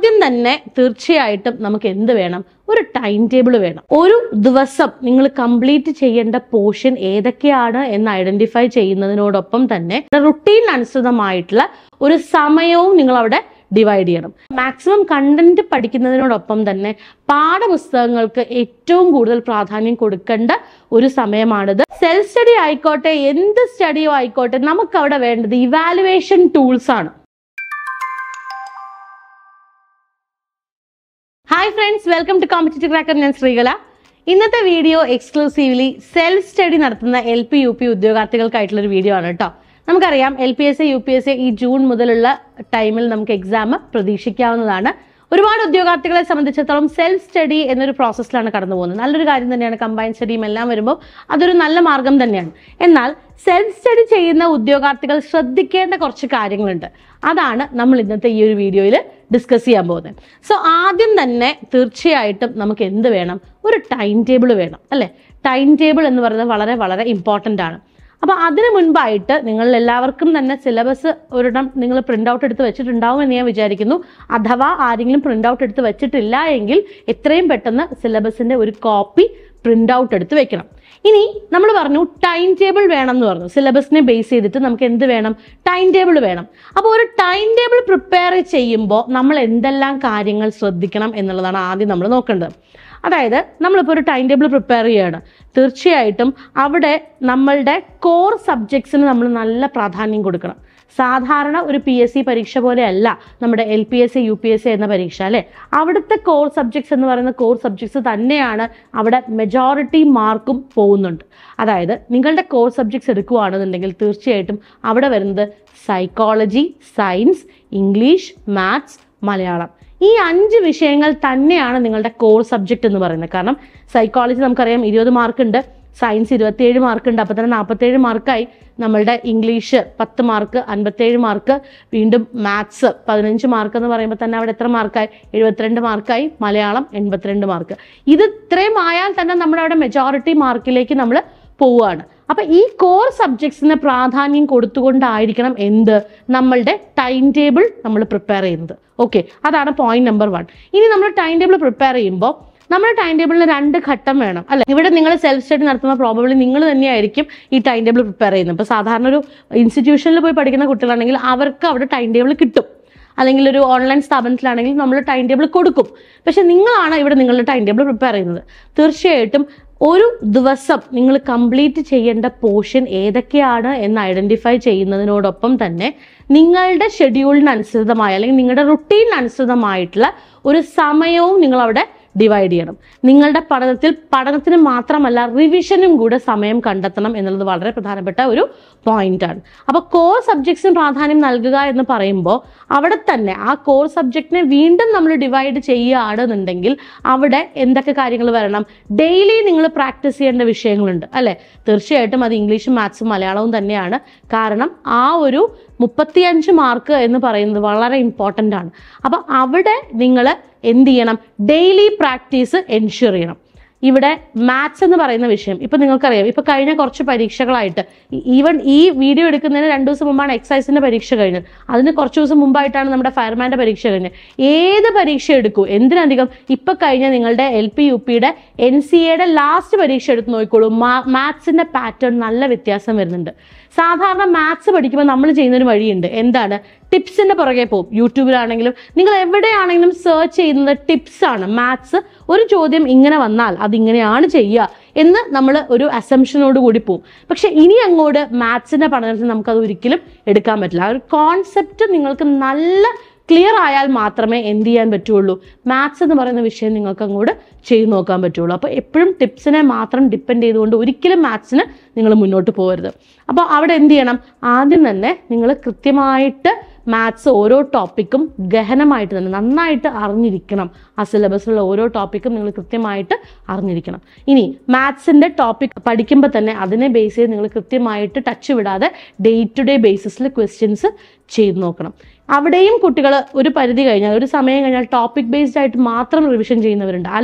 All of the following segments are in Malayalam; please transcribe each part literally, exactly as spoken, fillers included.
ആദ്യം തന്നെ തീർച്ചയായിട്ടും നമുക്ക് എന്ത് വേണം? ഒരു ടൈം ടേബിൾ വേണം. ഒരു ദിവസം നിങ്ങൾ കംപ്ലീറ്റ് ചെയ്യേണ്ട പോർഷൻ ഏതൊക്കെയാണ് എന്ന് ഐഡന്റിഫൈ ചെയ്യുന്നതിനോടൊപ്പം തന്നെ റുട്ടീൻ അനുസൃതമായിട്ടുള്ള ഒരു സമയവും നിങ്ങൾ അവിടെ ഡിവൈഡ് ചെയ്യണം. മാക്സിമം കണ്ടന്റ് പഠിക്കുന്നതിനോടൊപ്പം തന്നെ പാഠപുസ്തകങ്ങൾക്ക് ഏറ്റവും കൂടുതൽ പ്രാധാന്യം കൊടുക്കേണ്ട ഒരു സമയമാണിത്. സെൽഫ് സ്റ്റഡി ആയിക്കോട്ടെ, എന്ത് സ്റ്റഡിയോ ആയിക്കോട്ടെ, നമുക്ക് അവിടെ വേണ്ടത് ഇവാലുവേഷൻ ടൂൾസ് ആണ്. Hi friends, welcome to competitive cracker. ഞാൻ ശ്രീകല. ഇന്നത്തെ വീഡിയോ എക്സ്ക്ലൂസീവ്ലി സെൽഫ് സ്റ്റഡി നടത്തുന്ന എൽ പി യു പി ഉദ്യോഗാർത്ഥികൾക്കായിട്ടുള്ള ഒരു വീഡിയോ ആണ് കേട്ടോ. നമുക്കറിയാം L P S A U P S A ഈ ജൂൺ മുതലുള്ള ടൈമിൽ നമുക്ക് എക്സാം പ്രതീക്ഷിക്കാവുന്നതാണ്. ഒരുപാട് ഉദ്യോഗാർത്ഥികളെ സംബന്ധിച്ചിടത്തോളം സെൽഫ് സ്റ്റഡി എന്നൊരു പ്രോസസ്സിലാണ് കടന്നു പോകുന്നത്. നല്ലൊരു കാര്യം തന്നെയാണ്. കമ്പൈൻ സ്റ്റഡിയും എല്ലാം വരുമ്പോൾ അതൊരു നല്ല മാർഗം തന്നെയാണ്. എന്നാൽ സെൽഫ് സ്റ്റഡി ചെയ്യുന്ന ഉദ്യോഗാർത്ഥികൾ ശ്രദ്ധിക്കേണ്ട കുറച്ച് കാര്യങ്ങളുണ്ട്. അതാണ് നമ്മൾ ഇന്നത്തെ ഈ ഒരു വീഡിയോയിൽ ഡിസ്കസ് ചെയ്യാൻ പോകുന്നത്. സോ ആദ്യം തന്നെ തീർച്ചയായിട്ടും നമുക്ക് എന്ത് വേണം? ഒരു ടൈം ടേബിൾ വേണം, അല്ലെ? ടൈം ടേബിൾ എന്ന് പറയുന്നത് വളരെ വളരെ ഇമ്പോർട്ടൻ്റ് ആണ്. അപ്പൊ അതിനു മുൻപായിട്ട് നിങ്ങൾ എല്ലാവർക്കും തന്നെ സിലബസ് ഒരിടം നിങ്ങൾ പ്രിന്റ് ഔട്ട് എടുത്ത് വെച്ചിട്ടുണ്ടാവും എന്ന് ഞാൻ വിചാരിക്കുന്നു. അഥവാ ആരെങ്കിലും പ്രിന്റ് ഔട്ട് എടുത്ത് വെച്ചിട്ടില്ല എങ്കിൽ എത്രയും പെട്ടെന്ന് സിലബസിന്റെ ഒരു കോപ്പി പ്രിന്റ് ഔട്ട് എടുത്ത് വെക്കണം. ഇനി നമ്മൾ പറഞ്ഞു ടൈം ടേബിൾ വേണം എന്ന് പറഞ്ഞു. സിലബസിനെ ബേസ് ചെയ്തിട്ട് നമുക്ക് എന്ത് വേണം? ടൈം ടേബിൾ വേണം. അപ്പോൾ ഒരു ടൈം ടേബിൾ പ്രിപ്പയർ ചെയ്യുമ്പോൾ നമ്മൾ എന്തെല്ലാം കാര്യങ്ങൾ ശ്രദ്ധിക്കണം എന്നുള്ളതാണ് ആദ്യം നമ്മൾ നോക്കേണ്ടത്. അതായത് നമ്മളിപ്പോൾ ഒരു ടൈം ടേബിൾ പ്രിപ്പയർ ചെയ്യുകയാണ്, തീർച്ചയായിട്ടും അവിടെ നമ്മളുടെ കോർ സബ്ജക്ട്സിന് നമ്മൾ നല്ല പ്രാധാന്യം കൊടുക്കണം. സാധാരണ ഒരു പി എസ് സി പരീക്ഷ പോലെയല്ല നമ്മുടെ L P S A U P S A എന്ന പരീക്ഷ, അല്ലെ? അവിടുത്തെ കോർ സബ്ജക്ട്സ് എന്ന് പറയുന്ന കോർ സബ്ജക്ട്സ് തന്നെയാണ് അവിടെ മെജോറിറ്റി മാർക്കും പോകുന്നുണ്ട്. അതായത് നിങ്ങളുടെ കോർ സബ്ജക്ട്സ് എടുക്കുകയാണെന്നുണ്ടെങ്കിൽ തീർച്ചയായിട്ടും അവിടെ വരുന്നത് psychology, science, English, maths, Malayalam, ഈ അഞ്ച് വിഷയങ്ങൾ തന്നെയാണ് നിങ്ങളുടെ കോർ സബ്ജക്റ്റ് എന്ന് പറയുന്നത്. കാരണം സൈക്കോളജി നമുക്കറിയാം ഇരുപത് മാർക്കുണ്ട്, സയൻസ് ഇരുപത്തിയേഴ് മാർക്കുണ്ട്, അപ്പോൾ തന്നെ നാൽപ്പത്തേഴ് മാർക്കായി. നമ്മളുടെ ഇംഗ്ലീഷ് പത്ത് മാർക്ക്, അൻപത്തേഴ് മാർക്ക്. വീണ്ടും മാത്സ് പതിനഞ്ച് മാർക്ക് എന്ന് പറയുമ്പോൾ തന്നെ അവിടെ എത്ര മാർക്കായി? എഴുപത്തിരണ്ട് മാർക്കായി. മലയാളം എൺപത്തിരണ്ട് മാർക്ക്. ഇത് ഇത്രയും ആയാൽ തന്നെ നമ്മുടെ അവിടെ മെജോറിറ്റി മാർക്കിലേക്ക് നമ്മൾ പോവുകയാണ്. അപ്പൊ ഈ കോർ സബ്ജക്ട്സിന് പ്രാധാന്യം കൊടുത്തുകൊണ്ടായിരിക്കണം എന്ത് നമ്മളുടെ ടൈം ടേബിൾ നമ്മൾ പ്രിപ്പയർ ചെയ്യുന്നത്. ഓക്കെ, അതാണ് പോയിന്റ് നമ്പർ വൺ. ഇനി നമ്മൾ ടൈം ടേബിൾ പ്രിപ്പയർ ചെയ്യുമ്പോൾ നമ്മുടെ ടൈം ടേബിളിന് രണ്ട് ഘട്ടം വേണം, അല്ലെ? ഇവിടെ നിങ്ങൾ സെൽഫ് സ്റ്റഡി നടത്തുമ്പോൾ പ്രോബബ്ലി നിങ്ങൾ തന്നെയായിരിക്കും ഈ ടൈം ടേബിൾ പ്രിപ്പയർ ചെയ്യുന്നത്. ഇപ്പൊ സാധാരണ ഒരു ഇൻസ്റ്റിറ്റ്യൂഷനിൽ പോയി പഠിക്കുന്ന കുട്ടികളാണെങ്കിൽ അവർക്ക് അവിടെ ടൈം ടേബിൾ കിട്ടും, അല്ലെങ്കിൽ ഒരു ഓൺലൈൻ സ്ഥാപനത്തിലാണെങ്കിൽ നമ്മൾ ടൈം ടേബിൾ കൊടുക്കും. പക്ഷെ നിങ്ങളാണ് ഇവിടെ നിങ്ങളുടെ ടൈം ടേബിൾ പ്രിപ്പയർ ചെയ്യുന്നത്. തീർച്ചയായിട്ടും ഒരു ദിവസം നിങ്ങൾ കംപ്ലീറ്റ് ചെയ്യേണ്ട പോർഷൻ ഏതൊക്കെയാണ് എന്ന് ഐഡന്റിഫൈ ചെയ്യുന്നതിനോടൊപ്പം തന്നെ നിങ്ങളുടെ ഷെഡ്യൂളിനനുസൃതമായ അല്ലെങ്കിൽ നിങ്ങളുടെ റുട്ടീനിനനുസൃതമായിട്ടുള്ള ഒരു സമയവും നിങ്ങൾ അവിടെ ഡിവൈഡ് ചെയ്യണം. നിങ്ങളുടെ പഠനത്തിൽ പഠനത്തിന് മാത്രമല്ല റിവിഷനും കൂടെ സമയം കണ്ടെത്തണം എന്നുള്ളത് വളരെ പ്രധാനപ്പെട്ട ഒരു പോയിന്റ് ആണ്. അപ്പൊ കോർ സബ്ജക്ട്സിന് പ്രാധാന്യം നൽകുക എന്ന് പറയുമ്പോൾ അവിടെ തന്നെ ആ കോർ സബ്ജക്റ്റിനെ വീണ്ടും നമ്മൾ ഡിവൈഡ് ചെയ്യുകയാണെന്നുണ്ടെങ്കിൽ അവിടെ എന്തൊക്കെ കാര്യങ്ങൾ വരണം? ഡെയിലി നിങ്ങൾ പ്രാക്ടീസ് ചെയ്യേണ്ട വിഷയങ്ങളുണ്ട്, അല്ലെ? തീർച്ചയായിട്ടും അത് ഇംഗ്ലീഷും മാത്സും മലയാളവും തന്നെയാണ്. കാരണം ആ ഒരു മുപ്പത്തിയഞ്ച് മാർക്ക് എന്ന് പറയുന്നത് വളരെ ഇമ്പോർട്ടൻ്റ് ആണ്. അപ്പൊ അവിടെ നിങ്ങൾ എന്ത് ചെയ്യണം? ഡെയിലി പ്രാക്ടീസ് എൻഷുർ ചെയ്യണം. ഇവിടെ മാത്സ് എന്ന് പറയുന്ന വിഷയം ഇപ്പൊ നിങ്ങൾക്കറിയാം, ഇപ്പൊ കഴിഞ്ഞ കുറച്ച് പരീക്ഷകളായിട്ട്, ഈവൻ ഈ വീഡിയോ എടുക്കുന്നതിന് രണ്ടു ദിവസം മുമ്പാണ് എക്സൈസിന്റെ പരീക്ഷ കഴിഞ്ഞത്. അതിന് കുറച്ച് ദിവസം മുമ്പായിട്ടാണ് നമ്മുടെ ഫയർമാന്റെ പരീക്ഷ കഴിഞ്ഞത്. ഏത് പരീക്ഷ എടുക്കൂ, എന്തിനധികം ഇപ്പൊ കഴിഞ്ഞ നിങ്ങളുടെ എൽ പി യു പിയുടെ എൻ സി എയുടെ ലാസ്റ്റ് പരീക്ഷ എടുത്ത് നോക്കിക്കോളൂ. മാത്സിന്റെ പാറ്റേൺ നല്ല വ്യത്യാസം വരുന്നുണ്ട്. സാധാരണ മാത്സ് പഠിക്കുമ്പോൾ നമ്മൾ ചെയ്യുന്നൊരു വഴിയുണ്ട്. എന്താണ്? ടിപ്സിന്റെ പുറകെ പോകും. യൂട്യൂബിലാണെങ്കിലും നിങ്ങൾ എവിടെയാണെങ്കിലും സെർച്ച് ചെയ്യുന്നത് ടിപ്സ് ആണ്. മാത്സ് ഒരു ചോദ്യം ഇങ്ങനെ വന്നാൽ അതിങ്ങനെയാണ് ചെയ്യുക എന്ന് നമ്മൾ ഒരു അസംഷനോട് കൂടി പോകും. പക്ഷെ ഇനി അങ്ങോട്ട് മാത്സിന്റെ പഠനത്തിൽ നമുക്കത് ഒരിക്കലും എടുക്കാൻ പറ്റില്ല. ആ ഒരു കോൺസെപ്റ്റ് നിങ്ങൾക്ക് നല്ല ക്ലിയർ ആയാൽ മാത്രമേ എന്ത് ചെയ്യാൻ പറ്റുള്ളൂ? മാത്സ് എന്ന് പറയുന്ന വിഷയം നിങ്ങൾക്ക് അങ്ങോട്ട് ചെയ്തു നോക്കാൻ പറ്റുള്ളൂ. അപ്പോൾ എപ്പോഴും ടിപ്സിനെ മാത്രം ഡിപ്പെൻഡ് ചെയ്തുകൊണ്ട് ഒരിക്കലും മാത്സിന് നിങ്ങൾ മുന്നോട്ട് പോകരുത്. അപ്പോൾ അവിടെ എന്ത് ചെയ്യണം? ആദ്യം തന്നെ നിങ്ങൾ കൃത്യമായിട്ട് മാത്സ് ഓരോ ടോപ്പിക്കും ഗഹനമായിട്ട് തന്നെ നന്നായിട്ട് അറിഞ്ഞിരിക്കണം. ആ സിലബസിലുള്ള ഓരോ ടോപ്പിക്കും നിങ്ങൾ കൃത്യമായിട്ട് അറിഞ്ഞിരിക്കണം. ഇനി മാത്സിന്റെ ടോപ്പിക് പഠിക്കുമ്പോൾ തന്നെ അതിനെ ബേസ് ചെയ്ത് നിങ്ങൾ കൃത്യമായിട്ട് ടച്ച് വിടാതെ ഡേ ടു ഡേ ബേസിസിൽ ക്വസ്റ്റ്യൻസ് ചെയ്ത് നോക്കണം. അവിടെയും കുട്ടികൾ ഒരു പരിധി കഴിഞ്ഞാൽ, ഒരു സമയം കഴിഞ്ഞാൽ ടോപ്പിക് ബേസ്ഡ് ആയിട്ട് മാത്രം റിവിഷൻ ചെയ്യുന്നവരുണ്ട്. അല്ല,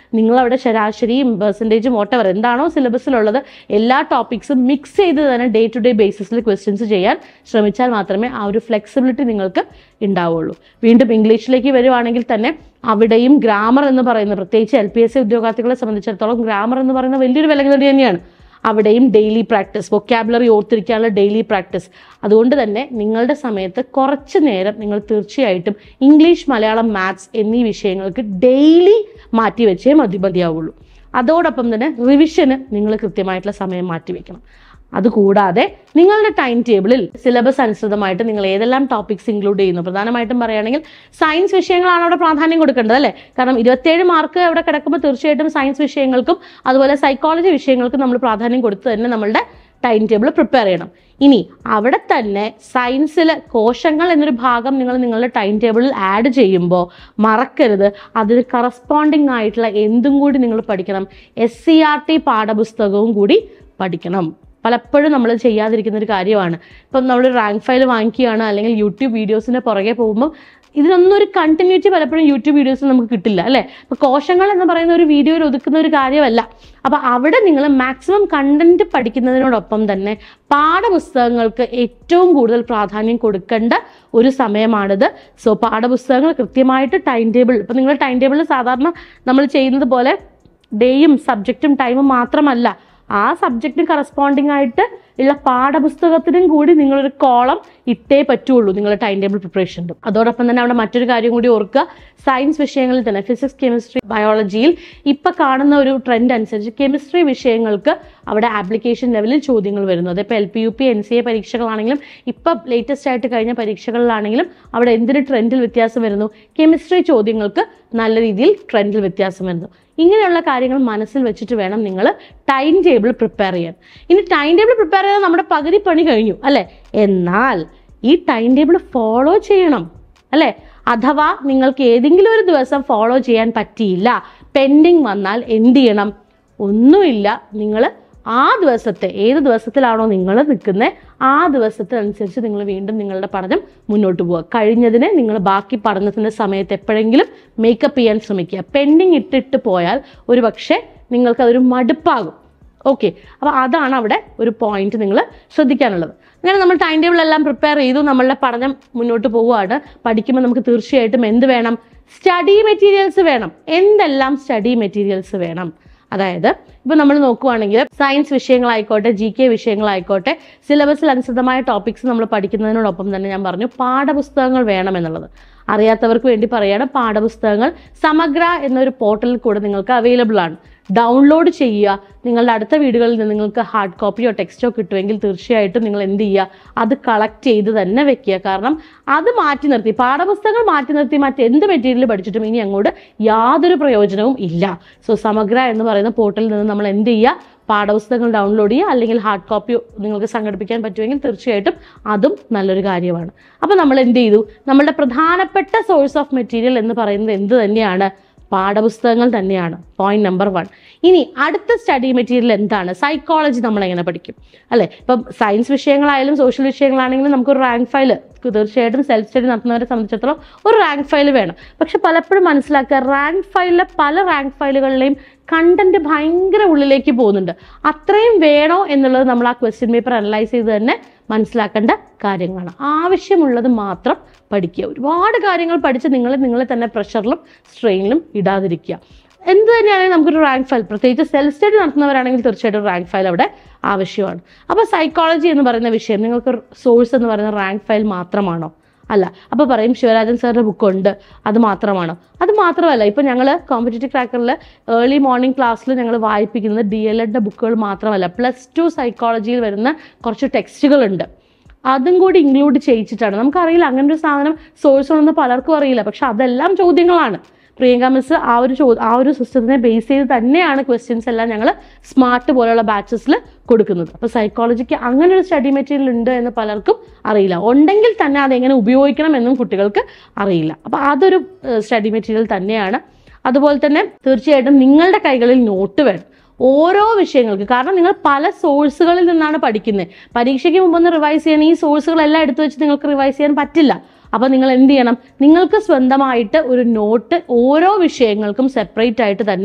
നിങ്ങളവിടെ ശരാശരിയും പെർസെൻറ്റേജും വോട്ടവർ എന്താണോ സിലബസിലുള്ളത് എല്ലാ ടോപ്പിക്സും മിക്സ് ചെയ്ത് തന്നെ ഡേ ടു ഡേ ബേസിസിൽ ക്വസ്റ്റ്യൻസ് ചെയ്യാൻ ശ്രമിച്ചാൽ മാത്രമേ ആ ഒരു ഫ്ലെക്സിബിലിറ്റി നിങ്ങൾക്ക് ഉണ്ടാവുള്ളൂ. വീണ്ടും ഇംഗ്ലീഷിലേക്ക് വരുവാണെങ്കിൽ തന്നെ അവിടെയും ഗ്രാമർ എന്ന് പറയുന്നത്, പ്രത്യേകിച്ച് എൽ പി എസ് സി ഉദ്യോഗാർത്ഥികളെ സംബന്ധിച്ചിടത്തോളം ഗ്രാമർ എന്ന് പറയുന്ന വലിയൊരു വിലങ്ങുതടി തന്നെയാണ്. അവിടെയും ഡെയിലി പ്രാക്ടീസ്, വൊക്കാബുലറി ഓർത്തിരിക്കാനുള്ള ഡെയിലി പ്രാക്ടീസ്. അതുകൊണ്ട് തന്നെ നിങ്ങളുടെ സമയത്ത് കുറച്ച് നേരം നിങ്ങൾ തീർച്ചയായിട്ടും ഇംഗ്ലീഷ്, മലയാളം, മാത്സ് എന്നീ വിഷയങ്ങൾക്ക് ഡെയിലി മാറ്റി വെച്ചേ മതി മതിയാവുള്ളൂ. അതോടൊപ്പം തന്നെ റിവിഷന് നിങ്ങൾ കൃത്യമായിട്ടുള്ള സമയം മാറ്റി വെക്കണം. അതുകൂടാതെ നിങ്ങളുടെ ടൈം ടേബിളിൽ സിലബസ് അനുസൃതമായിട്ട് നിങ്ങൾ ഏതെല്ലാം ടോപ്പിക്സ് ഇൻക്ലൂഡ് ചെയ്യുന്നു, പ്രധാനമായിട്ടും പറയുകയാണെങ്കിൽ സയൻസ് വിഷയങ്ങളാണ് അവിടെ പ്രാധാന്യം കൊടുക്കേണ്ടത് അല്ലേ. കാരണം ഇരുപത്തേഴ് മാർക്ക് അവിടെ കിടക്കുമ്പോൾ തീർച്ചയായിട്ടും സയൻസ് വിഷയങ്ങൾക്കും അതുപോലെ സൈക്കോളജി വിഷയങ്ങൾക്കും നമ്മൾ പ്രാധാന്യം കൊടുത്ത് തന്നെ നമ്മളുടെ ടൈം ടേബിൾ പ്രിപ്പയർ ചെയ്യണം. ഇനി അവിടെ തന്നെ സയൻസിൽ കോശങ്ങൾ എന്നൊരു ഭാഗം നിങ്ങൾ നിങ്ങളുടെ ടൈം ടേബിളിൽ ആഡ് ചെയ്യുമ്പോൾ മറക്കരുത്, അതിന് കറസ്പോണ്ടിങ് ആയിട്ടുള്ള എന്തും കൂടി നിങ്ങൾ പഠിക്കണം. എസ് സി ആർ ടി പാഠപുസ്തകവും കൂടി പഠിക്കണം. പലപ്പോഴും നമ്മൾ ചെയ്യാതിരിക്കുന്ന ഒരു കാര്യമാണ്. ഇപ്പം നമ്മൾ റാങ്ക് ഫയൽ വാങ്ങിക്കുകയാണ് അല്ലെങ്കിൽ യൂട്യൂബ് വീഡിയോസിൻ്റെ പുറകെ പോകുമ്പോൾ ഇതിനൊന്നും ഒരു കണ്ടിന്യൂറ്റി പലപ്പോഴും യൂട്യൂബ് വീഡിയോസിൽ നമുക്ക് കിട്ടില്ല അല്ലേ. അപ്പോൾ കോശങ്ങൾ എന്ന് പറയുന്ന ഒരു വീഡിയോയിൽ ഒതുക്കുന്ന ഒരു കാര്യമല്ല. അപ്പോൾ അവിടെ നിങ്ങൾ മാക്സിമം കണ്ടന്റ് പഠിക്കുന്നതിനോടൊപ്പം തന്നെ പാഠപുസ്തകങ്ങൾക്ക് ഏറ്റവും കൂടുതൽ പ്രാധാന്യം കൊടുക്കേണ്ട ഒരു സമയമാണിത്. സോ പാഠപുസ്തകങ്ങൾ കൃത്യമായിട്ട് ടൈം ടേബിൾ, ഇപ്പം നിങ്ങളുടെ ടൈം ടേബിളിൽ സാധാരണ നമ്മൾ ചെയ്യുന്നത് പോലെ ഡേയും സബ്ജക്റ്റും ടൈമും മാത്രമല്ല, ആ സബ്ജക്റ്റിന് കറസ്പോണ്ടിങ് ആയിട്ട് ഉള്ള പാഠപുസ്തകത്തിനും കൂടി നിങ്ങളൊരു കോളം ഇട്ടേ പറ്റുള്ളൂ നിങ്ങളുടെ ടൈം ടേബിൾ പ്രിപ്പറേഷൻ്റെ. അതോടൊപ്പം തന്നെ അവിടെ മറ്റൊരു കാര്യം കൂടി ഓർക്കുക, സയൻസ് വിഷയങ്ങളിൽ തന്നെ ഫിസിക്സ്, കെമിസ്ട്രി, ബയോളജിയിൽ ഇപ്പം കാണുന്ന ഒരു ട്രെൻഡ് അനുസരിച്ച് കെമിസ്ട്രി വിഷയങ്ങൾക്ക് അവിടെ ആപ്ലിക്കേഷൻ ലെവലിൽ ചോദ്യങ്ങൾ വരുന്നു. അതിപ്പോൾ L P U P N C A പരീക്ഷകളാണെങ്കിലും ഇപ്പം ലേറ്റസ്റ്റ് ആയിട്ട് കഴിഞ്ഞ പരീക്ഷകളിലാണെങ്കിലും അവിടെ എന്തിന് ട്രെൻഡിൽ വ്യത്യാസം വരുന്നു, കെമിസ്ട്രി ചോദ്യങ്ങൾക്ക് നല്ല രീതിയിൽ ട്രെൻഡിൽ വ്യത്യാസം വരുന്നു. ഇങ്ങനെയുള്ള കാര്യങ്ങൾ മനസ്സിൽ വെച്ചിട്ട് വേണം നിങ്ങൾ ടൈം ടേബിൾ പ്രിപ്പയർ ചെയ്യാൻ. ഇനി ടൈം ടേബിൾ പ്രിപ്പയർ ചെയ്താൽ നമ്മുടെ പകുതി പണി കഴിഞ്ഞു അല്ലേ. എന്നാൽ ഈ ടൈം ടേബിൾ ഫോളോ ചെയ്യണം അല്ലേ. അഥവാ നിങ്ങൾക്ക് ഏതെങ്കിലും ഒരു ദിവസം ഫോളോ ചെയ്യാൻ പറ്റിയില്ല, പെൻഡിങ് വന്നാൽ എന്ത് ചെയ്യണം? ഒന്നുമില്ല, നിങ്ങൾ ആ ദിവസത്തെ ഏത് ദിവസത്തിലാണോ നിങ്ങൾ നിൽക്കുന്നത് ആ ദിവസത്തിനനുസരിച്ച് നിങ്ങൾ വീണ്ടും നിങ്ങളുടെ പഠനം മുന്നോട്ട് പോവുക. കഴിഞ്ഞതിനെ നിങ്ങൾ ബാക്കി പഠനത്തിൻ്റെ സമയത്ത് എപ്പോഴെങ്കിലും മേക്കപ്പ് ചെയ്യാൻ ശ്രമിക്കുക. പെൻഡിങ് ഇട്ടിട്ട് പോയാൽ ഒരു പക്ഷേ നിങ്ങൾക്കതൊരു മടുപ്പാകും. ഓക്കെ, അപ്പോൾ അതാണ് അവിടെ ഒരു പോയിന്റ് നിങ്ങൾ ശ്രദ്ധിക്കാനുള്ളത്. അങ്ങനെ നമ്മൾ ടൈം ടേബിൾ എല്ലാം പ്രിപ്പയർ ചെയ്തു, നമ്മളുടെ പഠനം മുന്നോട്ട് പോവുകയാണ്. പഠിക്കുമ്പോൾ നമുക്ക് തീർച്ചയായിട്ടും എന്ത് വേണം? സ്റ്റഡി മെറ്റീരിയൽസ് വേണം. എന്തെല്ലാം സ്റ്റഡി മെറ്റീരിയൽസ് വേണം? അതായത് ഇപ്പൊ നമ്മൾ നോക്കുവാണെങ്കിൽ സയൻസ് വിഷയങ്ങളായിക്കോട്ടെ, ജി കെ വിഷയങ്ങളായിക്കോട്ടെ, സിലബസിൽ അനുസൃതമായ ടോപ്പിക്സ് നമ്മൾ പഠിക്കുന്നതിനോടൊപ്പം തന്നെ ഞാൻ പറഞ്ഞു പാഠപുസ്തകങ്ങൾ വേണം എന്നുള്ളത്. അറിയാത്തവർക്ക് വേണ്ടി പറയുകയാണ്, പാഠപുസ്തകങ്ങൾ സമഗ്ര എന്നൊരു പോർട്ടലിൽ കൂടെ നിങ്ങൾക്ക് അവൈലബിൾ ആണ്. ഡൗൺലോഡ് ചെയ്യുക. നിങ്ങളുടെ അടുത്ത വീടുകളിൽ നിന്ന് നിങ്ങൾക്ക് ഹാർഡ് കോപ്പിയോ ടെക്സ്റ്റോ കിട്ടുമെങ്കിൽ തീർച്ചയായിട്ടും നിങ്ങൾ എന്ത് ചെയ്യുക? അത് കളക്ട് ചെയ്ത് തന്നെ വെക്കുക. കാരണം അത് മാറ്റി നിർത്തി, പാഠപുസ്തകങ്ങൾ മാറ്റി നിർത്തി മറ്റെന്ത് മെറ്റീരിയൽ പഠിച്ചിട്ടും ഇനി അങ്ങോട്ട് യാതൊരു പ്രയോജനവും ഇല്ല. സോ സമഗ്ര എന്ന് പറയുന്ന പോർട്ടലിൽ നിന്ന് നമ്മൾ എന്ത് ചെയ്യുക? പാഠപുസ്തകങ്ങൾ ഡൗൺലോഡ് ചെയ്യുക. അല്ലെങ്കിൽ ഹാർഡ് കോപ്പി നിങ്ങൾക്ക് സംഘടിപ്പിക്കാൻ പറ്റുമെങ്കിൽ തീർച്ചയായിട്ടും അതും നല്ലൊരു കാര്യമാണ്. അപ്പോൾ നമ്മൾ എന്ത് ചെയ്തു? നമ്മളുടെ പ്രധാനപ്പെട്ട സോഴ്സ് ഓഫ് മെറ്റീരിയൽ എന്ന് പറയുന്നത് എന്ത് തന്നെയാണ്? പാഠപുസ്തകങ്ങൾ തന്നെയാണ്. Point number one. ഇനി അടുത്ത സ്റ്റഡി മെറ്റീരിയൽ എന്താണ്? സൈക്കോളജി നമ്മൾ എങ്ങനെ പഠിക്കും അല്ലേ. ഇപ്പം സയൻസ് വിഷയങ്ങളായാലും സോഷ്യൽ വിഷയങ്ങളാണെങ്കിലും നമുക്കൊരു റാങ്ക് ഫയൽ തീർച്ചയായിട്ടും സെൽഫ് സ്റ്റഡി നടത്തുന്നവരെ സംബന്ധിച്ചിടത്തോളം ഒരു റാങ്ക് ഫയൽ വേണം. പക്ഷെ പലപ്പോഴും മനസ്സിലാക്കുക, റാങ്ക് ഫയലിലെ പല റാങ്ക് ഫയലുകളിലെയും കണ്ടന്റ് ഭയങ്കര ഉള്ളിലേക്ക് പോകുന്നുണ്ട്. അത്രയും വേണോ എന്നുള്ളത് നമ്മൾ ആ ക്വസ്റ്റ്യൻ പേപ്പർ അനലൈസ് ചെയ്ത് തന്നെ മനസ്സിലാക്കേണ്ട കാര്യങ്ങളാണ്. ആവശ്യമുള്ളത് മാത്രം പഠിക്കുക. ഒരുപാട് കാര്യങ്ങൾ പഠിച്ച് നിങ്ങൾ നിങ്ങളെ തന്നെ പ്രഷറിലും സ്ട്രെയിനിലും ഇടാതിരിക്കുക. എന്ത് തന്നെയാണെങ്കിൽ നമുക്കൊരു റാങ്ക് ഫയൽ, പ്രത്യേകിച്ച് സെൽഫ് സ്റ്റഡി നടത്തുന്നവരാണെങ്കിൽ തീർച്ചയായിട്ടും റാങ്ക് ഫയൽ അവിടെ ആവശ്യമാണ്. അപ്പോൾ സൈക്കോളജി എന്ന് പറയുന്ന വിഷയം നിങ്ങൾക്ക് സോഴ്സ് എന്ന് പറയുന്ന റാങ്ക് ഫയൽ മാത്രമാണോ? അല്ല. അപ്പോൾ പറയും ശിവരാജൻ സാറിൻ്റെ ബുക്കുണ്ട്, അത് മാത്രമാണോ? അത് മാത്രമല്ല. ഇപ്പം ഞങ്ങൾ കോമ്പറ്റേറ്റീവ് ക്രാക്കറിൽ ഏർലി മോർണിംഗ് ക്ലാസ്സിൽ ഞങ്ങൾ വായിപ്പിക്കുന്നത് ഡി എൽ എഡിൻ്റെ ബുക്കുകൾ മാത്രമല്ല, പ്ലസ് ടു സൈക്കോളജിയിൽ വരുന്ന കുറച്ച് ടെക്സ്റ്റുകളുണ്ട്. അതും കൂടി ഇൻക്ലൂഡ് ചെയ്യിച്ചിട്ടാണ്. നമുക്കറിയില്ല അങ്ങനെ ഒരു സാധനം സോഴ്സ് ഉണ്ടെന്ന് പലർക്കും അറിയില്ല. പക്ഷെ അതെല്ലാം ചോദ്യങ്ങളാണ്. പ്രിയങ്ക മിസ് ആ ഒരു ചോ ആ ഒരു സിസ്റ്റത്തിനെ ബേസ് ചെയ്ത് തന്നെയാണ് ക്വസ്റ്റ്യൻസ് എല്ലാം ഞങ്ങൾ സ്മാർട്ട് പോലെയുള്ള ബാച്ചസിൽ കൊടുക്കുന്നത്. അപ്പോൾ സൈക്കോളജിക്ക് അങ്ങനെ ഒരു സ്റ്റഡി മെറ്റീരിയൽ ഉണ്ട് എന്ന് പലർക്കും അറിയില്ല. ഉണ്ടെങ്കിൽ തന്നെ അതെങ്ങനെ ഉപയോഗിക്കണം എന്നും കുട്ടികൾക്ക് അറിയില്ല. അപ്പോൾ അതൊരു സ്റ്റഡി മെറ്റീരിയൽ തന്നെയാണ്. അതുപോലെ തന്നെ തീർച്ചയായിട്ടും നിങ്ങളുടെ കൈകളിൽ നോട്ട് വേണം ഓരോ വിഷയങ്ങൾക്ക്. കാരണം നിങ്ങൾ പല സോഴ്സുകളിൽ നിന്നാണ് പഠിക്കുന്നത്. പരീക്ഷയ്ക്ക് മുമ്പൊന്ന് റിവൈസ് ചെയ്യാൻ ഈ സോഴ്സുകളെല്ലാം എടുത്തു വെച്ച് നിങ്ങൾക്ക് റിവൈസ് ചെയ്യാൻ പറ്റില്ല. അപ്പോൾ നിങ്ങൾ എന്ത് ചെയ്യണം? നിങ്ങൾക്ക് സ്വന്തമായിട്ട് ഒരു നോട്ട് ഓരോ വിഷയങ്ങൾക്കും സെപ്പറേറ്റ് ആയിട്ട് തന്നെ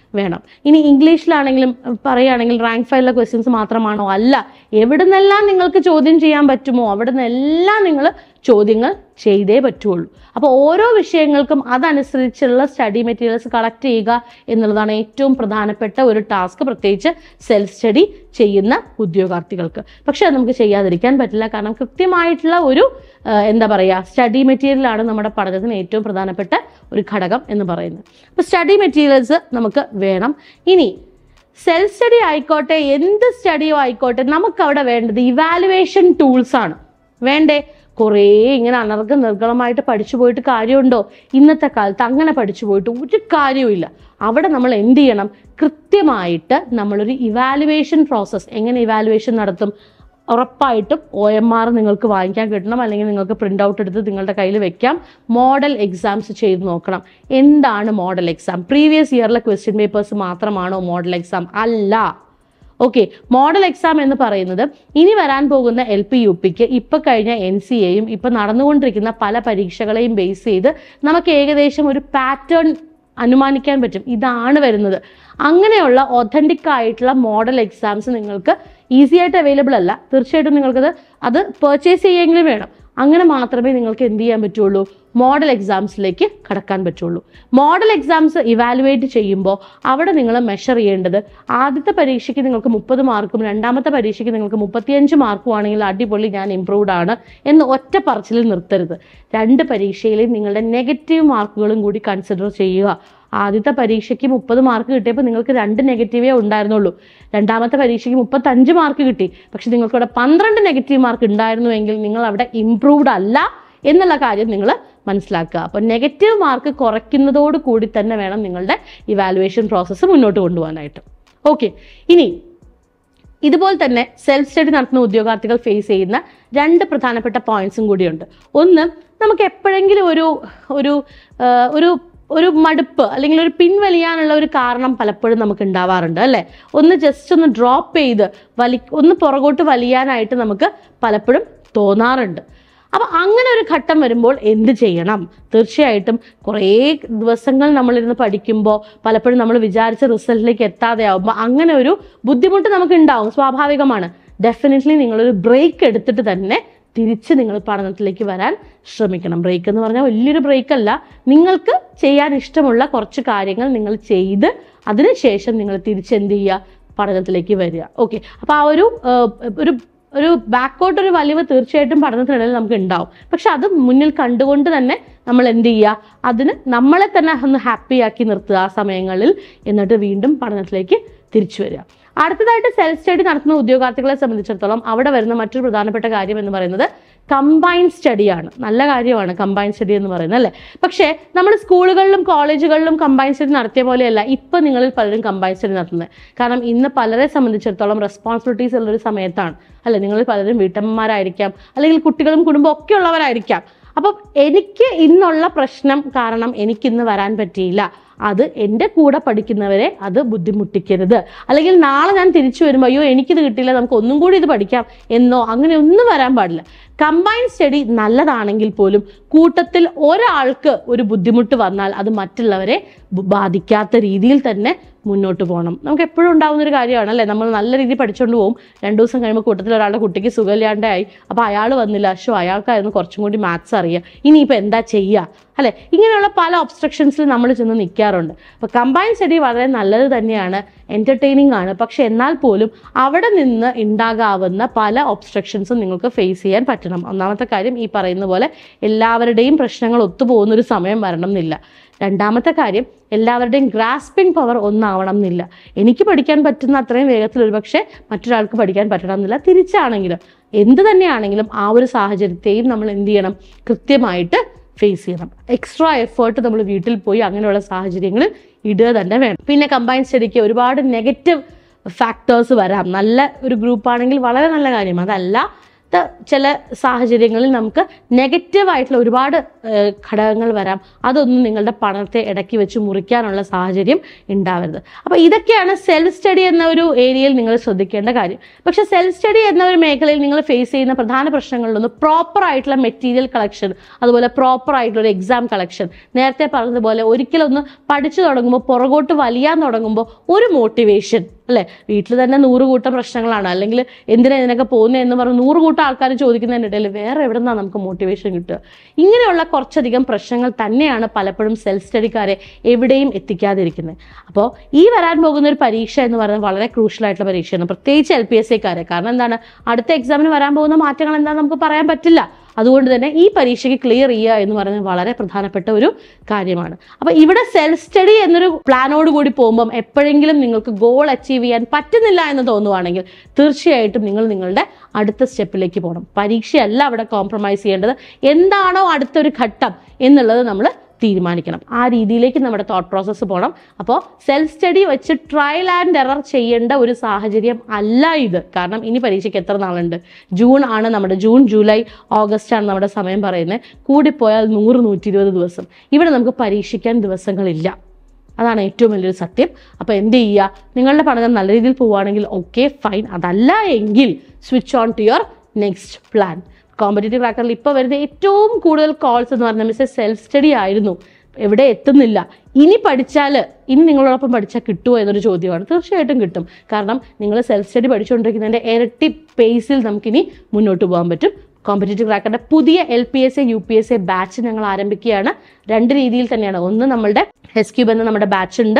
വേണം. ഇനി ഇംഗ്ലീഷിലാണെങ്കിലും പറയുകയാണെങ്കിൽ റാങ്ക് ഫയലിലെ ക്വസ്റ്റ്യൻസ് മാത്രമാണോ? അല്ല, എവിടെ നിന്നെല്ലാം നിങ്ങൾക്ക് ചോദ്യം ചെയ്യാൻ പറ്റുമോ അവിടെ നിന്നെല്ലാം നിങ്ങൾ ചോദ്യങ്ങൾ ചെയ്തേ പറ്റുള്ളൂ. അപ്പോൾ ഓരോ വിഷയങ്ങൾക്കും അതനുസരിച്ചുള്ള സ്റ്റഡി മെറ്റീരിയൽസ് കളക്ട് ചെയ്യുക എന്നുള്ളതാണ് ഏറ്റവും പ്രധാനപ്പെട്ട ഒരു ടാസ്ക്, പ്രത്യേകിച്ച് സെൽഫ് സ്റ്റഡി ചെയ്യുന്ന ഉദ്യോഗാർത്ഥികൾക്ക്. പക്ഷെ അത് നമുക്ക് ചെയ്യാതിരിക്കാൻ പറ്റില്ല, കാരണം കൃത്യമായിട്ടുള്ള ഒരു എന്താ പറയുക സ്റ്റഡി മെറ്റീരിയലാണ് നമ്മുടെ പഠനത്തിന് ഏറ്റവും പ്രധാനപ്പെട്ട ഒരു ഘടകം എന്ന് പറയുന്നത്. അപ്പോൾ സ്റ്റഡി മെറ്റീരിയൽസ് നമുക്ക് വേണം. ഇനി സെൽഫ് സ്റ്റഡി ആയിക്കോട്ടെ എന്ത് സ്റ്റഡിയോ ആയിക്കോട്ടെ നമുക്ക് അവിടെ വേണ്ടത് ഇവാലുവേഷൻ ടൂൾസ് ആണ്. വേണ്ടേ? കുറേ ഇങ്ങനെ അനർഘ നിർഗളമായിട്ട് പഠിച്ചു പോയിട്ട് കാര്യമുണ്ടോ? ഇന്നത്തെ കാലത്ത് അങ്ങനെ പഠിച്ചു പോയിട്ട് ഒരു കാര്യവുമില്ല. അവിടെ നമ്മൾ എന്ത് ചെയ്യണം? കൃത്യമായിട്ട് നമ്മളൊരു ഇവാലുവേഷൻ പ്രോസസ്സ്, എങ്ങനെ ഇവാലുവേഷൻ നടത്തും? ഉറപ്പായിട്ടും ഒ എം ആർ നിങ്ങൾക്ക് വാങ്ങിക്കാൻ കിട്ടണം, അല്ലെങ്കിൽ നിങ്ങൾക്ക് പ്രിൻ്റ് ഔട്ട് എടുത്ത് നിങ്ങളുടെ കയ്യിൽ വെക്കാം. മോഡൽ എക്സാംസ് ചെയ്ത് നോക്കണം. എന്താണ് മോഡൽ എക്സാം? പ്രീവിയസ് ഇയറിലെ ക്വസ്റ്റ്യൻ പേപ്പേഴ്സ് മാത്രമാണോ മോഡൽ എക്സാം? അല്ല. ഓക്കെ, മോഡൽ എക്സാം എന്ന് പറയുന്നത് ഇനി വരാൻ പോകുന്ന എൽ പി യു പിക്ക് ഇപ്പം കഴിഞ്ഞ എൻ സി എയും ഇപ്പം നടന്നുകൊണ്ടിരിക്കുന്ന പല പരീക്ഷകളെയും ബേസ് ചെയ്ത് നമുക്ക് ഏകദേശം ഒരു പാറ്റേൺ അനുമാനിക്കാൻ പറ്റും. ഇതാണ് വരുന്നത്. അങ്ങനെയുള്ള ഒതന്റിക് ആയിട്ടുള്ള മോഡൽ എക്സാംസ് നിങ്ങൾക്ക് ഈസി ആയിട്ട് അവൈലബിൾ അല്ല. തീർച്ചയായിട്ടും നിങ്ങൾക്കത് അത് പർച്ചേസ് ചെയ്യുമെങ്കിലും വേണം. അങ്ങനെ മാത്രമേ നിങ്ങൾക്ക് എന്ത് ചെയ്യാൻ പറ്റുള്ളൂ? മോഡൽ എക്സാംസിലേക്ക് കടക്കാൻ പറ്റുള്ളൂ. മോഡൽ എക്സാംസ് ഇവാലുവേറ്റ് ചെയ്യുമ്പോൾ അവിടെ നിങ്ങൾ മെഷർ ചെയ്യേണ്ടത്, ആദ്യത്തെ പരീക്ഷയ്ക്ക് നിങ്ങൾക്ക് മുപ്പത് മാർക്കും രണ്ടാമത്തെ പരീക്ഷയ്ക്ക് നിങ്ങൾക്ക് മുപ്പത്തിയഞ്ച് മാർക്കും ആണെങ്കിൽ അടിപൊളി, ഞാൻ ഇംപ്രൂവ്ഡ് ആണ് എന്ന് ഒറ്റ പറച്ചിലിൽ നിർത്തരുത്. രണ്ട് പരീക്ഷയിലെയും നിങ്ങളുടെ നെഗറ്റീവ് മാർക്കുകളും കൂടി കൺസിഡർ ചെയ്യുക. ആദ്യത്തെ പരീക്ഷയ്ക്ക് മുപ്പത് മാർക്ക് കിട്ടിയപ്പോൾ നിങ്ങൾക്ക് രണ്ട് നെഗറ്റീവേ ഉണ്ടായിരുന്നുള്ളൂ. രണ്ടാമത്തെ പരീക്ഷയ്ക്ക് മുപ്പത്തഞ്ച് മാർക്ക് കിട്ടി, പക്ഷെ നിങ്ങൾക്ക് അവിടെ പന്ത്രണ്ട് നെഗറ്റീവ് മാർക്ക് ഉണ്ടായിരുന്നുവെങ്കിൽ നിങ്ങൾ അവിടെ ഇംപ്രൂവ്ഡ് അല്ല എന്നുള്ള കാര്യം നിങ്ങൾ മനസ്സിലാക്കുക. അപ്പോൾ നെഗറ്റീവ് മാർക്ക് കുറയ്ക്കുന്നതോട് കൂടി തന്നെ വേണം നിങ്ങളുടെ ഇവാലുവേഷൻ പ്രോസസ്സ് മുന്നോട്ട് കൊണ്ടുപോകാനായിട്ട്. ഓക്കെ, ഇനി ഇതുപോലെ തന്നെ സെൽഫ് സ്റ്റഡി നടത്തുന്ന ഉദ്യോഗാർത്ഥികൾ ഫേസ് ചെയ്യുന്ന രണ്ട് പ്രധാനപ്പെട്ട പോയിന്റ്സും കൂടിയുണ്ട്. ഒന്ന്, നമുക്ക് എപ്പോഴെങ്കിലും ഒരു ഒരു ഒരു ഒരു മടുപ്പ് അല്ലെങ്കിൽ ഒരു പിൻവലിയാനുള്ള ഒരു കാരണം പലപ്പോഴും നമുക്ക് ഉണ്ടാവാറുണ്ട് അല്ലേ? ഒന്ന് ജസ്റ്റ് ഒന്ന് ഡ്രോപ്പ് ചെയ്ത് വലി ഒന്ന് പുറകോട്ട് വലിയാനായിട്ട് നമുക്ക് പലപ്പോഴും തോന്നാറുണ്ട്. അപ്പം അങ്ങനെ ഒരു ഘട്ടം വരുമ്പോൾ എന്ത് ചെയ്യണം? തീർച്ചയായിട്ടും കുറേ ദിവസങ്ങൾ നമ്മളിരുന്ന് പഠിക്കുമ്പോൾ പലപ്പോഴും നമ്മൾ വിചാരിച്ച റിസൾട്ടിലേക്ക് എത്താതെ ആവുമ്പോൾ അങ്ങനെ ഒരു ബുദ്ധിമുട്ട് നമുക്ക് ഉണ്ടാവും, സ്വാഭാവികമാണ്. ഡെഫിനറ്റ്ലി നിങ്ങളൊരു ബ്രേക്ക് എടുത്തിട്ട് തന്നെ തിരിച്ച് നിങ്ങൾ പഠനത്തിലേക്ക് വരാൻ ശ്രമിക്കണം. ബ്രേക്ക് എന്ന് പറഞ്ഞാൽ വലിയൊരു ബ്രേക്ക് അല്ല, നിങ്ങൾക്ക് ചെയ്യാൻ ഇഷ്ടമുള്ള കുറച്ച് കാര്യങ്ങൾ നിങ്ങൾ ചെയ്ത് അതിനുശേഷം നിങ്ങൾ തിരിച്ചെന്ത് ചെയ്യുക? പഠനത്തിലേക്ക് വരിക. ഓക്കെ, അപ്പോൾ ആ ഒരു ഒരു ഒരു ബാക്കോട്ട് ഒരു വലിവ് തീർച്ചയായിട്ടും പഠനത്തിനിടയിൽ നമുക്ക് ഉണ്ടാവും. പക്ഷെ അത് മുന്നിൽ കണ്ടുകൊണ്ട് തന്നെ നമ്മൾ എന്ത് ചെയ്യുക? അതിന് നമ്മളെ തന്നെ ഒന്ന് ഹാപ്പി ആക്കി നിർത്തുക ആ സമയങ്ങളിൽ, എന്നിട്ട് വീണ്ടും പഠനത്തിലേക്ക് തിരിച്ചു വരിക. അടുത്തതായിട്ട് സെൽഫ് സ്റ്റഡി നടത്തുന്ന ഉദ്യോഗാർത്ഥികളെ സംബന്ധിച്ചിടത്തോളം അവിടെ വരുന്ന മറ്റൊരു പ്രധാനപ്പെട്ട കാര്യം എന്ന് പറയുന്നത് കമ്പൈൻഡ് സ്റ്റഡിയാണ്. നല്ല കാര്യമാണ് കമ്പൈൻഡ് സ്റ്റഡി എന്ന് പറയുന്നത് അല്ലേ? പക്ഷേ നമ്മൾ സ്കൂളുകളിലും കോളേജുകളിലും കമ്പൈൻഡ് സ്റ്റഡി നടത്തിയ പോലെയല്ല ഇപ്പം നിങ്ങളിൽ പലരും കമ്പൈൻഡ് സ്റ്റഡി നടത്തുന്നത്. കാരണം ഇന്ന് പലരെ സംബന്ധിച്ചിടത്തോളം റെസ്പോൺസിബിലിറ്റീസ് ഉള്ളൊരു സമയത്താണ് അല്ലെ? നിങ്ങളിൽ പലരും വീട്ടമ്മമാരായിരിക്കാം, അല്ലെങ്കിൽ കുട്ടികളും കുടുംബം ഒക്കെ ഉള്ളവരായിരിക്കാം. അപ്പം എനിക്ക് ഇന്നുള്ള പ്രശ്നം കാരണം എനിക്കിന്ന് വരാൻ പറ്റിയില്ല, അത് എൻ്റെ കൂടെ പഠിക്കുന്നവരെ അത് ബുദ്ധിമുട്ടിക്കരുത്. അല്ലെങ്കിൽ നാളെ ഞാൻ തിരിച്ചു വരുമ്പോൾ അയ്യോ എനിക്കിത് കിട്ടിയില്ല, നമുക്ക് ഒന്നും കൂടി ഇത് പഠിക്കാം എന്നോ അങ്ങനെ ഒന്നും വരാൻ പാടില്ല. കമ്പൈൻഡ് സ്റ്റഡി നല്ലതാണെങ്കിൽ പോലും കൂട്ടത്തിൽ ഒരാൾക്ക് ഒരു ബുദ്ധിമുട്ട് വന്നാൽ അത് മറ്റുള്ളവരെ ബാധിക്കാത്ത രീതിയിൽ തന്നെ മുന്നോട്ട് പോകണം. നമുക്ക് എപ്പോഴും ഉണ്ടാകുന്ന ഒരു കാര്യമാണ് അല്ലേ? നമ്മൾ നല്ല രീതിയിൽ പഠിച്ചുകൊണ്ട് പോകും, രണ്ടു ദിവസം കഴിയുമ്പോൾ കൂട്ടത്തിൽ ഒരാളുടെ കുട്ടിക്ക് സുഖമില്ലാണ്ടായി, അപ്പോൾ അയാൾ വന്നില്ല, ഷോ അയാൾക്കായിരുന്നു കുറച്ചും കൂടി മാത്സ് അറിയുക, ഇനിയിപ്പോൾ എന്താ ചെയ്യുക അല്ലെ? ഇങ്ങനെയുള്ള പല ഒബ്സ്ട്രക്ഷൻസിൽ നമ്മൾ ചെന്ന് നിൽക്കാറുണ്ട്. അപ്പോൾ കമ്പൈൻഡ് സ്റ്റഡി വളരെ നല്ലത് തന്നെയാണ്, എൻ്റർടൈനിങ് ആണ്. പക്ഷെ എന്നാൽ പോലും അവിടെ നിന്ന് ഉണ്ടാകാവുന്ന പല ഒബ്സ്ട്രക്ഷൻസും നിങ്ങൾക്ക് ഫേസ് ചെയ്യാൻ പറ്റണം. ഒന്നാമത്തെ കാര്യം ഈ പറയുന്ന പോലെ എല്ലാവരുടെയും പ്രശ്നങ്ങൾ ഒത്തുപോകുന്നൊരു സമയം വരണം എന്നില്ല. രണ്ടാമത്തെ കാര്യം എല്ലാവരുടെയും ഗ്രാസ്പിംഗ് പവർ ഒന്നാവണം എന്നില്ല. എനിക്ക് പഠിക്കാൻ പറ്റുന്ന അത്രയും വേഗത്തിൽ ഒരു പക്ഷേ മറ്റൊരാൾക്ക് പഠിക്കാൻ പറ്റണം എന്നില്ല. തിരിച്ചാണെങ്കിലും എന്ത് തന്നെയാണെങ്കിലും ആ ഒരു സാഹചര്യത്തെയും നമ്മൾ എന്ത് ചെയ്യണം? കൃത്യമായിട്ട് ഫേസ് ചെയ്യണം. എക്സ്ട്രാ എഫേർട്ട് നമ്മൾ വീട്ടിൽ പോയി അങ്ങനെയുള്ള സാഹചര്യങ്ങളിൽ ഇടുക തന്നെ വേണം. പിന്നെ കമ്പൈൻഡ് സ്റ്റഡിക്ക് ഒരുപാട് നെഗറ്റീവ് ഫാക്ടേഴ്സ് വരാം. നല്ല ഒരു ഗ്രൂപ്പാണെങ്കിൽ വളരെ നല്ല കാര്യം. അതല്ല, ചില സാഹചര്യങ്ങളിൽ നമുക്ക് നെഗറ്റീവായിട്ടുള്ള ഒരുപാട് ഘടകങ്ങൾ വരാം. അതൊന്നും നിങ്ങളുടെ പഠനത്തെ ഇടയ്ക്ക് വെച്ച് മുറിക്കാനുള്ള സാഹചര്യം ഉണ്ടാവരുത്. അപ്പോൾ ഇതൊക്കെയാണ് സെൽഫ് സ്റ്റഡി എന്ന ഒരു ഏരിയയിൽ നിങ്ങൾ ശ്രദ്ധിക്കേണ്ട കാര്യം. പക്ഷെ സെൽഫ് സ്റ്റഡി എന്ന ഒരു മേഖലയിൽ നിങ്ങൾ ഫേസ് ചെയ്യുന്ന പ്രധാന പ്രശ്നങ്ങളിലൊന്ന് പ്രോപ്പർ ആയിട്ടുള്ള മെറ്റീരിയൽ കളക്ഷൻ, അതുപോലെ പ്രോപ്പർ ആയിട്ടുള്ള ഒരു എക്സാം കളക്ഷൻ. നേരത്തെ പറഞ്ഞതുപോലെ ഒരിക്കലൊന്ന് പഠിച്ചു തുടങ്ങുമ്പോൾ പുറകോട്ട് വലിയാൻ തുടങ്ങുമ്പോൾ ഒരു മോട്ടിവേഷൻ അല്ലെ, വീട്ടിൽ തന്നെ നൂറ് കൂട്ടം പ്രശ്നങ്ങളാണ്, അല്ലെങ്കിൽ എന്തിനാ ഇതിനൊക്കെ പോകുന്നത് എന്ന് പറഞ്ഞ് നൂറ് കൂട്ടം ആൾക്കാർ ചോദിക്കുന്നതിൻ്റെ ഇടയിൽ വേറെ എവിടെ നിന്നാണ് നമുക്ക് മോട്ടിവേഷൻ കിട്ടുക? ഇങ്ങനെയുള്ള കുറച്ചധികം പ്രശ്നങ്ങൾ തന്നെയാണ് പലപ്പോഴും സെൽഫ് സ്റ്റഡിക്കാരെ എവിടെയും എത്തിക്കാതിരിക്കുന്നത്. അപ്പോൾ ഈ വരാൻ പോകുന്ന ഒരു പരീക്ഷ എന്ന് പറയുന്നത് വളരെ ക്രൂഷ്യൽ ആയിട്ടുള്ള പരീക്ഷയാണ്, പ്രത്യേകിച്ച് എൽ പി എസ് സിക്കാരെ. കാരണം എന്താണ്, അടുത്ത എക്സാമിന് വരാൻ പോകുന്ന മാറ്റങ്ങൾ എന്താണെന്ന് നമുക്ക് പറയാൻ പറ്റില്ല. അതുകൊണ്ട് തന്നെ ഈ പരീക്ഷയ്ക്ക് ക്ലിയർ ചെയ്യുക എന്ന് പറയുന്നത് വളരെ പ്രധാനപ്പെട്ട ഒരു കാര്യമാണ്. അപ്പോൾ ഇവിടെ സെൽഫ് സ്റ്റഡി എന്നൊരു പ്ലാനോട് കൂടി പോകുമ്പം എപ്പോഴെങ്കിലും നിങ്ങൾക്ക് ഗോൾ അച്ചീവ് ചെയ്യാൻ പറ്റുന്നില്ല എന്ന് തോന്നുവാണെങ്കിൽ തീർച്ചയായിട്ടും നിങ്ങൾ നിങ്ങളുടെ അടുത്ത സ്റ്റെപ്പിലേക്ക് പോകണം. പരീക്ഷയല്ല അവിടെ കോംപ്രമൈസ് ചെയ്യേണ്ടത്, എന്താണോ അടുത്തൊരു ഘട്ടം എന്നുള്ളത് നമ്മൾ തീരുമാനിക്കണം. ആ രീതിയിലേക്ക് നമ്മുടെ തോട്ട് പ്രോസസ്സ് പോകണം. അപ്പോൾ സെൽഫ് സ്റ്റഡി വെച്ച് ട്രയൽ ആൻഡ് എറർ ചെയ്യേണ്ട ഒരു സാഹചര്യം അല്ല ഇത്. കാരണം ഇനി പരീക്ഷയ്ക്ക് എത്ര നാളുണ്ട്? ജൂൺ ആണ് നമ്മുടെ, ജൂൺ ജൂലൈ ഓഗസ്റ്റ് ആണ് നമ്മുടെ സമയം പറയുന്നത്. കൂടിപ്പോയാൽ നൂറ് നൂറ്റി ഇരുപത് ദിവസം. ഇവിടെ നമുക്ക് പരീക്ഷിക്കാൻ ദിവസങ്ങളില്ല. അതാണ് ഏറ്റവും വലിയൊരു സത്യം. അപ്പോൾ എന്ത് ചെയ്യുക, നിങ്ങളുടെ പഠനം നല്ല രീതിയിൽ പോവുകയാണെങ്കിൽ ഓക്കെ ഫൈൻ. അതല്ല എങ്കിൽ switch on to your next plan. Competitive ക്രാക്കറിൽ ഇപ്പോൾ വരുന്ന ഏറ്റവും കൂടുതൽ കോൾസ് എന്ന് പറഞ്ഞാൽ മിസ്സേ സെൽഫ് സ്റ്റഡി ആയിരുന്നു, എവിടെ എത്തുന്നില്ല, ഇനി പഠിച്ചാൽ ഇനി നിങ്ങളോടൊപ്പം പഠിച്ചാൽ കിട്ടുമോ എന്നൊരു ചോദ്യമാണ്. തീർച്ചയായിട്ടും കിട്ടും. കാരണം നിങ്ങൾ സെൽഫ് സ്റ്റഡി പഠിച്ചുകൊണ്ടിരിക്കുന്നതിൻ്റെ ഇരട്ടി പേസിൽ നമുക്കിനി മുന്നോട്ട് പോകാൻ പറ്റും. കോമ്പറ്റേറ്റീവ് ക്രാക്കറിൻ്റെ പുതിയ L P S A U P S A batch ഞങ്ങൾ ആരംഭിക്കുകയാണ്. രണ്ട് രീതിയിൽ തന്നെയാണ്. ഒന്ന്, നമ്മളുടെ എസ് ക്യൂബ് എന്ന നമ്മുടെ ബാച്ച് ഉണ്ട്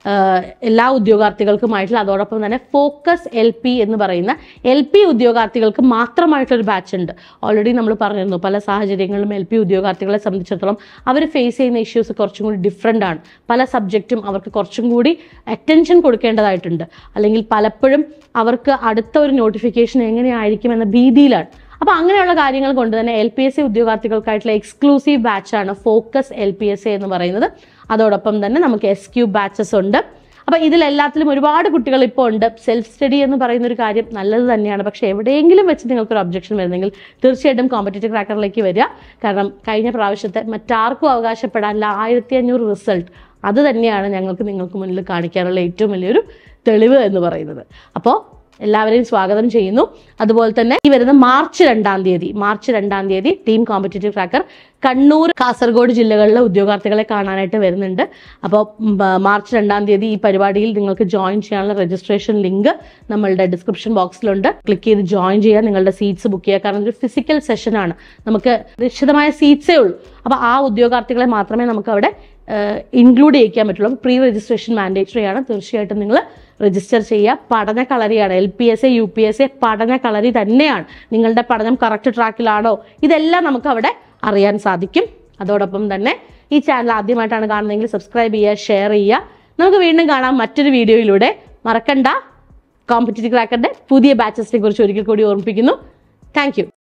എല്ലാ ഉദ്യോഗാർത്ഥികൾക്കുമായിട്ടുള്ള. അതോടൊപ്പം തന്നെ ഫോക്കസ് എൽ പി എന്ന് പറയുന്ന എൽ പി ഉദ്യോഗാർത്ഥികൾക്ക് മാത്രമായിട്ടൊരു ബാച്ച് ഉണ്ട്. ഓൾറെഡി നമ്മൾ പറഞ്ഞിരുന്നു, പല സാഹചര്യങ്ങളിലും എൽ പി ഉദ്യോഗാർത്ഥികളെ സംബന്ധിച്ചിടത്തോളം അവർ ഫേസ് ചെയ്യുന്ന ഇഷ്യൂസ് കുറച്ചും കൂടി ഡിഫറെൻ്റ് ആണ്. പല സബ്ജക്റ്റും അവർക്ക് കുറച്ചും കൂടി അറ്റൻഷൻ കൊടുക്കേണ്ടതായിട്ടുണ്ട്. അല്ലെങ്കിൽ പലപ്പോഴും അവർക്ക് അടുത്ത ഒരു നോട്ടിഫിക്കേഷൻ എങ്ങനെയായിരിക്കും എന്ന ഭീതിയിലാണ്. അപ്പോൾ അങ്ങനെയുള്ള കാര്യങ്ങൾ കൊണ്ട് തന്നെ എൽ പി എസ് സി ഉദ്യോഗാർത്ഥികൾക്കായിട്ടുള്ള എക്സ്ക്ലൂസീവ് ബാച്ചാണ് focus L P S A എന്ന് പറയുന്നത്. അതോടൊപ്പം തന്നെ നമുക്ക് എസ് ക്യൂ ബാച്ചസ് ഉണ്ട്. അപ്പോൾ ഇതിലെല്ലാത്തിലും ഒരുപാട് കുട്ടികൾ ഇപ്പോൾ ഉണ്ട്. സെൽഫ് സ്റ്റഡി എന്ന് പറയുന്ന ഒരു കാര്യം നല്ലത് തന്നെയാണ്. പക്ഷേ എവിടെയെങ്കിലും വെച്ച് നിങ്ങൾക്കൊരു ഒബ്ജക്ഷൻ വരുന്നെങ്കിൽ തീർച്ചയായിട്ടും കോമ്പറ്റേറ്റീവ് ക്രാക്കറിലേക്ക് വരിക. കാരണം കഴിഞ്ഞ പ്രാവശ്യത്തെ മറ്റാർക്കും അവകാശപ്പെടാനുള്ള ആയിരത്തി അഞ്ഞൂറ് റിസൾട്ട് അത് തന്നെയാണ് ഞങ്ങൾക്ക് നിങ്ങൾക്ക് മുന്നിൽ കാണിക്കാനുള്ള ഏറ്റവും വലിയൊരു തെളിവ് എന്ന് പറയുന്നത്. അപ്പോൾ എല്ലാവരെയും സ്വാഗതം ചെയ്യുന്നു. അതുപോലെ തന്നെ ഈ വരുന്ന മാർച്ച് രണ്ടാം തീയതി മാർച്ച് രണ്ടാം തീയതി team competitive cracker Kannur, Kasaragod ജില്ലകളിലെ ഉദ്യോഗാർത്ഥികളെ കാണാനായിട്ട് വരുന്നുണ്ട്. അപ്പോൾ മാർച്ച് രണ്ടാം തീയതി ഈ പരിപാടിയിൽ നിങ്ങൾക്ക് ജോയിൻ ചെയ്യാനുള്ള രജിസ്ട്രേഷൻ ലിങ്ക് നമ്മളുടെ ഡിസ്ക്രിപ്ഷൻ ബോക്സിലുണ്ട്. ക്ലിക്ക് ചെയ്ത് ജോയിൻ ചെയ്യുക, നിങ്ങളുടെ സീറ്റ്സ് ബുക്ക് ചെയ്യുക. കാരണം ഇതൊരു ഫിസിക്കൽ സെഷനാണ്, നമുക്ക് നിശ്ചിതമായ സീറ്റ്സേ ഉള്ളൂ. അപ്പോൾ ആ ഉദ്യോഗാർത്ഥികളെ മാത്രമേ നമുക്ക് അവിടെ ഇൻക്ലൂഡ് ചെയ്യിക്കാൻ പറ്റുള്ളൂ. പ്രീ രജിസ്ട്രേഷൻ മാൻഡേറ്ററി ആണ്. തീർച്ചയായിട്ടും നിങ്ങൾ രജിസ്റ്റർ ചെയ്യുക. പഠന കളരിയാണ്. L P S A U P S A പഠന കളരി തന്നെയാണ്. നിങ്ങളുടെ പഠനം കറക്റ്റ് ട്രാക്കിലാണോ ഇതെല്ലാം നമുക്ക് അവിടെ അറിയാൻ സാധിക്കും. അതോടൊപ്പം തന്നെ ഈ ചാനൽ ആദ്യമായിട്ടാണ് കാണുന്നതെങ്കിൽ സബ്സ്ക്രൈബ് ചെയ്യുക, ഷെയർ ചെയ്യുക. നമുക്ക് വീണ്ടും കാണാം മറ്റൊരു വീഡിയോയിലൂടെ. മറക്കണ്ട, കോമ്പറ്റേറ്റീവ് ക്രാക്കറിന്റെ പുതിയ ബാച്ചസിനെ കുറിച്ച് ഒരിക്കൽ കൂടി ഓർമ്മിപ്പിക്കുന്നു. Thank U.